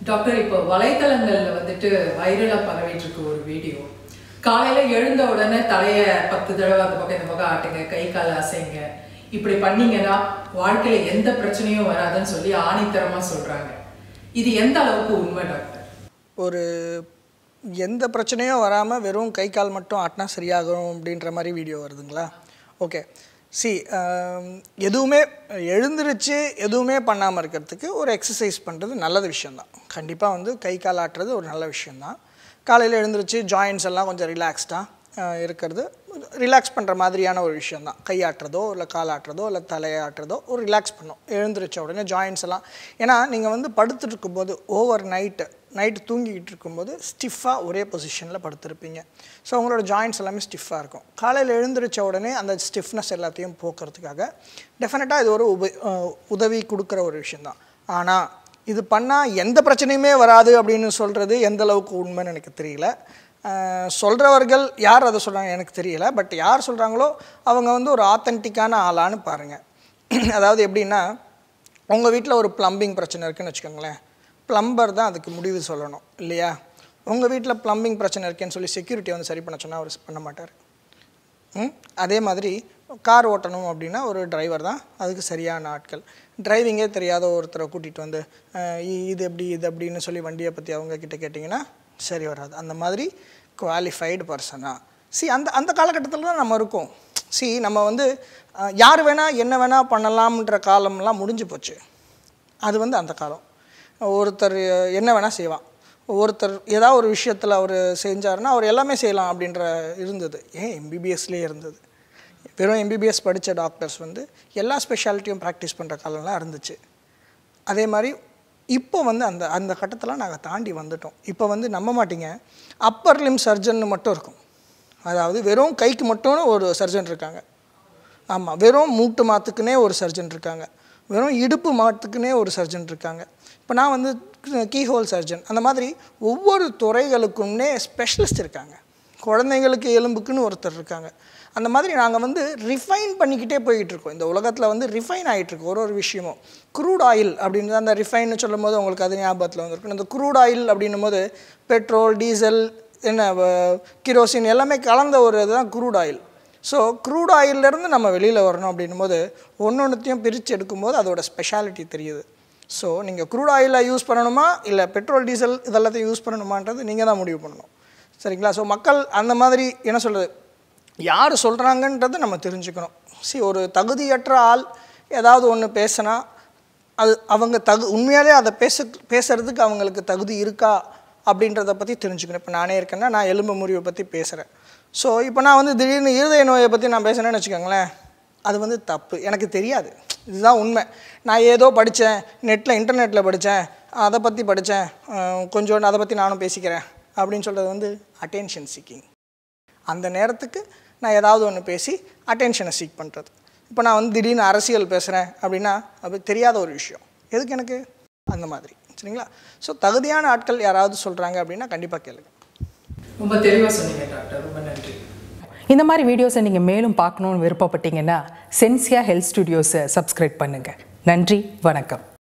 Doctor இப்போ வலைத்தளங்கள்ல வந்துட்டு வைரலா பரவிட்டு இருக்க ஒரு வீடியோ. காலையில எழுந்த உடனே தலைய 10 தடவை அந்த பக்கம் இந்த பக்கம் ஆட்டுங்க, கை கால் அசைங்க. இப்படி பண்ணீங்கன்னா வாழ்க்கையில எந்த பிரச்சனையும் வராதுன்னு சொல்லி ஆணித்தரமா சொல்றாங்க. இது எந்த அளவுக்கு உண்மை டாக்டர்? ஒரு எந்த பிரச்சனையும் வராமல் வெறும் கை கால் மட்டும் ஆட்டினா சரியாகும் அப்படின்ற மாதிரி வீடியோ வருதுங்களா? ஓகே, எதுவுமே எழுந்திருச்சு எதுவுமே பண்ணாமல் இருக்கிறதுக்கு ஒரு எக்ஸசைஸ் பண்ணுறது நல்லது விஷயந்தான். கண்டிப்பாக வந்து கை கால் ஆட்டுறது ஒரு நல்ல விஷயந்தான். காலையில் எழுந்திருச்சு ஜாயின்ஸ் எல்லாம் கொஞ்சம் ரிலாக்ஸ்டாக இருக்கிறது ரிலாக்ஸ் பண்ணுற மாதிரியான ஒரு விஷயந்தான். கை ஆட்டுறதோ இல்லை கால் ஆட்டுறதோ இல்லை தலையை ஆட்டுறதோ ஒரு ரிலாக்ஸ் பண்ணும். எழுந்திரிச்ச உடனே ஜாயின்ஸ் எல்லாம், ஏன்னா நீங்கள் வந்து படுத்துட்டு இருக்கும்போது ஓவர் நைட்டு தூங்கிக்கிட்டு இருக்கும்போது ஸ்டிஃபாக ஒரே பொசிஷனில் படுத்திருப்பீங்க. ஸோ உங்களோட ஜாயின்ஸ் எல்லாமே ஸ்டிஃபாக இருக்கும். காலையில் எழுந்திரிச்ச உடனே அந்த ஸ்டிஃப்னஸ் எல்லாத்தையும் போக்குறதுக்காக டெஃபினட்டாக இது ஒரு உதவி கொடுக்குற ஒரு விஷயந்தான். ஆனால் இது பண்ணால் எந்த பிரச்சனையுமே வராது அப்படின்னு சொல்கிறது எந்த அளவுக்கு உண்மைன்னு எனக்கு தெரியல. சொல்கிறவர்கள் யார் அதை சொல்கிறாங்க எனக்கு தெரியல. பட் யார் சொல்கிறாங்களோ அவங்க வந்து ஒரு ஆத்தென்டிக்கான ஆளான்னு பாருங்கள். அதாவது எப்படின்னா, உங்கள் வீட்டில் ஒரு ப்ளம்பிங் பிரச்சனை இருக்குதுன்னு வச்சுக்கோங்களேன். ப்ளம்பர் தான் அதுக்கு முடிவு சொல்லணும் இல்லையா? உங்கள் வீட்டில் ப்ளம்பிங் பிரச்சனை இருக்குன்னு சொல்லி செக்யூரிட்டி வந்து சரி பண்ண சொன்னால் அவர் பண்ண மாட்டார். அதே மாதிரி கார் ஓட்டணும் அப்படின்னா ஒரு டிரைவர் தான் அதுக்கு சரியான ஆட்கள். டிரைவிங்கே தெரியாத ஒருத்தரை கூட்டிகிட்டு வந்து இது அப்படின்னு சொல்லி வண்டியை பற்றி அவங்கக்கிட்ட கேட்டிங்கன்னா சரி வராது. அந்த மாதிரி குவாலிஃபைடு பர்சனாக அந்த காலகட்டத்தில் தான் நம்ம இருக்கோம். நம்ம வந்து யார் வேணால் என்ன வேணால் பண்ணலாம்ன்ற காலம்லாம் முடிஞ்சு போச்சு. அது வந்து அந்த காலம். ஒருத்தர் என்ன வேணால் செய்வான், ஒருத்தர் ஏதாவது ஒரு விஷயத்தில் அவர் செஞ்சாருன்னா அவர் எல்லாமே செய்யலாம் அப்படின்ற இருந்தது. ஏன் எம்பிபிஎஸ்லேயே இருந்தது. வெறும் எம்பிபிஎஸ் படித்த டாக்டர்ஸ் வந்து எல்லா ஸ்பெஷாலிட்டியும் ப்ராக்டிஸ் பண்ணுற காலம்லாம் இருந்துச்சு. அதே மாதிரி இப்போ வந்து அந்த கட்டத்தில் நாங்கள் தாண்டி வந்துட்டோம். இப்போ வந்து நம்ப மாட்டீங்க, அப்பர் லிம் சர்ஜன் மட்டும் இருக்கும். அதாவது வெறும் கைக்கு மட்டும் ஒரு சர்ஜன் இருக்காங்க. ஆமாம், வெறும் மூட்டு மாற்றுக்குனே ஒரு சர்ஜன் இருக்காங்க. வெறும் இடுப்பு மாற்றுக்குனே ஒரு சர்ஜன் இருக்காங்க. இப்போ நான் வந்து கீஹோல் சர்ஜன். அந்த மாதிரி ஒவ்வொரு துறைகளுக்குன்னே ஸ்பெஷலிஸ்ட் இருக்காங்க. குழந்தைங்களுக்கு எலும்புக்குன்னு ஒருத்தர் இருக்காங்க. அந்த மாதிரி நாங்கள் வந்து ரிஃபைன் பண்ணிக்கிட்டே போய்கிட்டுருக்கோம். இந்த உலகத்தில் வந்து ரிஃபைன் ஆகிட்டுருக்கு ஒரு விஷயமும். க்ரூட் ஆயில் அப்படின்னு அந்த ரிஃபைன்னு சொல்லும் போது உங்களுக்கு அது ஞாபகத்தில் வந்துருக்கும். இந்த க்ரூட் ஆயில் அப்படின்னும் போது பெட்ரோல், டீசல், கிரோசின் எல்லாமே கலந்த ஒரு இதுதான் க்ரூட் ஆயில். ஸோ க்ரூட் ஆயிலேருந்து நம்ம வெளியில் வரணும் அப்படின்னும் போது ஒன்றொன்றுத்தையும் பிரித்து எடுக்கும்போது அதோட ஸ்பெஷாலிட்டி தெரியுது. ஸோ நீங்கள் க்ரூட் ஆயிலை யூஸ் பண்ணணுமா இல்லை பெட்ரோல், டீசல் இதெல்லாத்தையும் யூஸ் பண்ணணுமான்றது நீங்கள் தான் முடிவு பண்ணணும். சரிங்களா? ஸோ மக்கள் அந்த மாதிரி என்ன சொல்கிறது, யார் சொல்கிறாங்கன்றது நம்ம தெரிஞ்சுக்கணும். ஒரு தகுதியற்ற ஆள் ஏதாவது ஒன்று பேசினா அது அவங்க உண்மையாலே அதை பேசுகிறதுக்கு அவங்களுக்கு தகுதி இருக்கா அப்படின்றத பற்றி தெரிஞ்சுக்கணும். இப்போ நானே இருக்கேன்னா நான் எலும்பு முறிவை பற்றி பேசுகிறேன். ஸோ இப்போ நான் வந்து திடீர்னு இருதய நோயை பற்றி நான் பேசுகிறேன்னு வச்சுக்கோங்களேன், அது வந்து தப்பு. எனக்கு தெரியாது, இதுதான் உண்மை. நான் ஏதோ படித்தேன், இன்டர்நெட்டில் படித்தேன், அதை பற்றி படித்தேன், கொஞ்சோண்டு அதை பற்றி நானும் பேசிக்கிறேன் அப்படின்னு சொல்கிறது வந்து அட்டென்ஷன் சீக்கிங். அந்த நேரத்துக்கு நான் ஏதாவது ஒன்று பேசி அட்டென்ஷனை சீக் பண்ணுறது. இப்போ நான் வந்து திடீர்னு அரசியல் பேசுகிறேன் அப்படின்னா அது தெரியாத ஒரு விஷயம். எதுக்கு எனக்கு அந்த மாதிரி, சரிங்களா? ஸோ தகுதியான ஆட்கள் யாராவது சொல்கிறாங்க அப்படின்னா கண்டிப்பாக கேளுங்க. ரொம்ப தெளிவாக சொன்னீங்க டாக்டர், ரொம்ப நன்றி. இந்த மாதிரி வீடியோஸை நீங்கள் மேலும் பார்க்கணுன்னு விருப்பப்பட்டீங்கன்னா சென்சியா ஹெல்த் ஸ்டுடியோஸை சப்ஸ்கிரைப் பண்ணுங்கள். நன்றி, வணக்கம்.